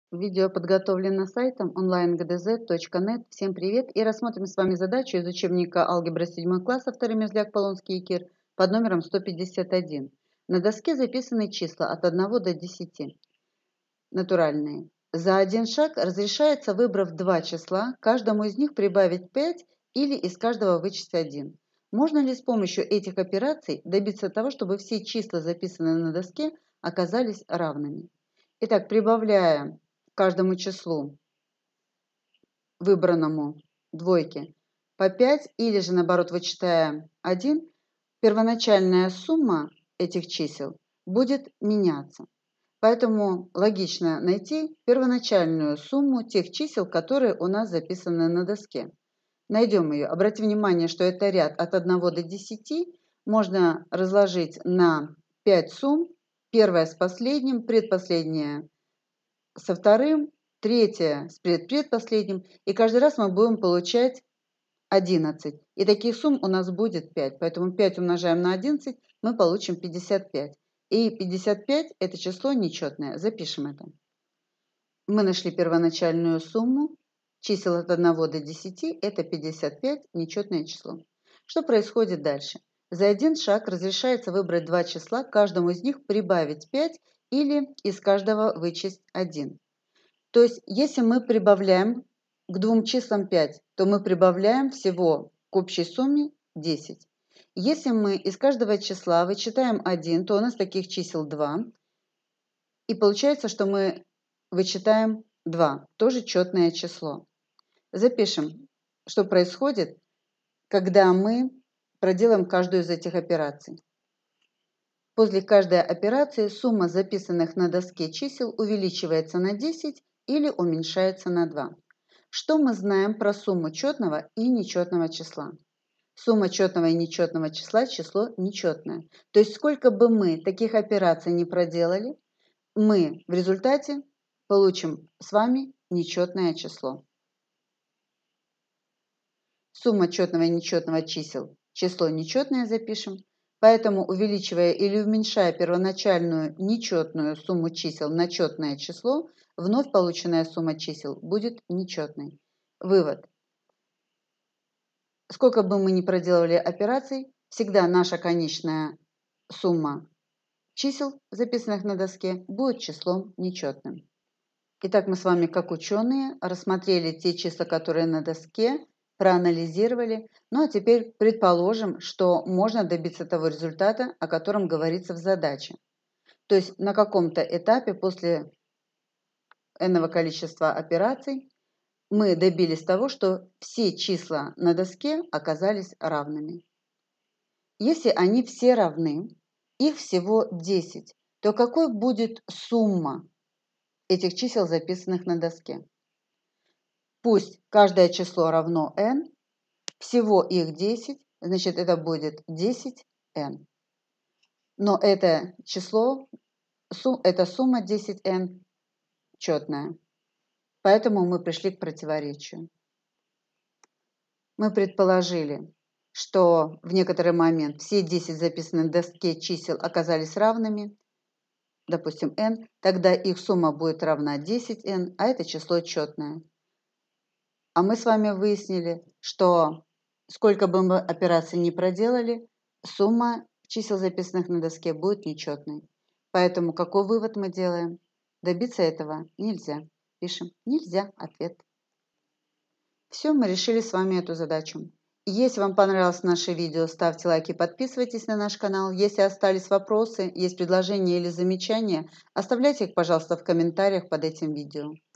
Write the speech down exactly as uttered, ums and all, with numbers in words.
Видео подготовлено сайтом онлайн точка гэ дэ зет точка нет. Всем привет! И рассмотрим с вами задачу из учебника алгебра седьмой класс, авторы Мерзляк, Полонский и Кир, под номером сто пятьдесят один. На доске записаны числа от одного до десяти. Натуральные. За один шаг разрешается, выбрав два числа, каждому из них прибавить пять или из каждого вычесть один. Можно ли с помощью этих операций добиться того, чтобы все числа, записанные на доске, оказались равными? Итак, прибавляя каждому числу, выбранному двойке, по пять или же наоборот вычитая один, первоначальная сумма этих чисел будет меняться. Поэтому логично найти первоначальную сумму тех чисел, которые у нас записаны на доске. Найдем ее. Обратите внимание, что это ряд от одного до десяти. Можно разложить на пять сумм. Первая с последним, предпоследняя со вторым, третья с предпредпоследним. И каждый раз мы будем получать одиннадцать. И таких сумм у нас будет пять. Поэтому пять умножаем на одиннадцать, мы получим пятьдесят пять. И пятьдесят пять – это число нечетное. Запишем это. Мы нашли первоначальную сумму. Чисел от одного до десяти – это пятьдесят пять, нечетное число. Что происходит дальше? За один шаг разрешается выбрать два числа, каждому из них прибавить пять или из каждого вычесть один. То есть, если мы прибавляем к двум числам пять, то мы прибавляем всего к общей сумме десять. Если мы из каждого числа вычитаем один, то у нас таких чисел два. И получается, что мы вычитаем два, тоже четное число. Запишем, что происходит, когда мы проделаем каждую из этих операций. После каждой операции сумма записанных на доске чисел увеличивается на десять или уменьшается на два. Что мы знаем про сумму четного и нечетного числа? Сумма четного и нечетного числа – число нечетное. То есть сколько бы мы таких операций не проделали, мы в результате получим с вами нечетное число. Сумма четного и нечетного чисел – число нечетное запишем. Поэтому, увеличивая или уменьшая первоначальную нечетную сумму чисел на четное число, вновь полученная сумма чисел будет нечетной. Вывод. Сколько бы мы ни проделывали операций, всегда наша конечная сумма чисел, записанных на доске, будет числом нечетным. Итак, мы с вами, как ученые, рассмотрели те числа, которые на доске, проанализировали. Ну а теперь предположим, что можно добиться того результата, о котором говорится в задаче. То есть на каком-то этапе после n-го количества операций мы добились того, что все числа на доске оказались равными. Если они все равны, их всего десять, то какой будет сумма этих чисел, записанных на доске? Пусть каждое число равно n, всего их десять, значит это будет десять эн. Но это число, эта сумма десять эн четная. Поэтому мы пришли к противоречию. Мы предположили, что в некоторый момент все десять записанных на доске чисел оказались равными, допустим n, тогда их сумма будет равна десять эн, а это число четное. А мы с вами выяснили, что сколько бы мы операций ни проделали, сумма чисел, записанных на доске, будет нечетной. Поэтому какой вывод мы делаем? Добиться этого нельзя. Пишем «нельзя» ответ. Все, мы решили с вами эту задачу. Если вам понравилось наше видео, ставьте лайки, подписывайтесь на наш канал. Если остались вопросы, есть предложения или замечания, оставляйте их, пожалуйста, в комментариях под этим видео.